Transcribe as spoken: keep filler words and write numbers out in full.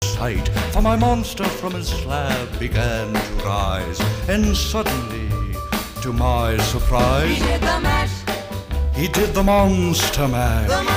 sight, for my monster from his slab began to rise, and suddenly, to my surprise, He did the mash. he did the monster mash. The